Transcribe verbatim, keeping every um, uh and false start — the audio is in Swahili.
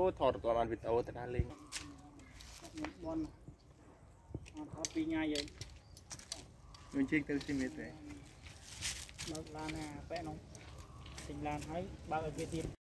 ถอดตัวมันวิดโอแต่นั่นเลยบอลถอดปีง่ายเลยมันเช็คเต็มสิบเมตรเลย Một là nè, bé nóng, tình là thấy bao ở kia tiền.